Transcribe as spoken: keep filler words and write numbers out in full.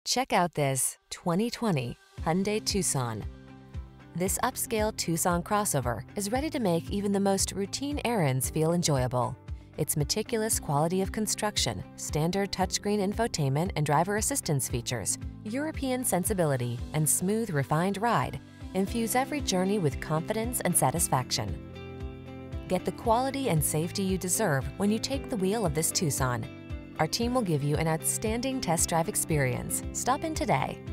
Check out this twenty twenty Hyundai Tucson. This upscale Tucson crossover is ready to make even the most routine errands feel enjoyable. Its meticulous quality of construction, standard touchscreen infotainment and driver assistance features, European sensibility, and smooth, refined ride infuse every journey with confidence and satisfaction. Get the quality and safety you deserve when you take the wheel of this Tucson. Our team will give you an outstanding test drive experience. Stop in today.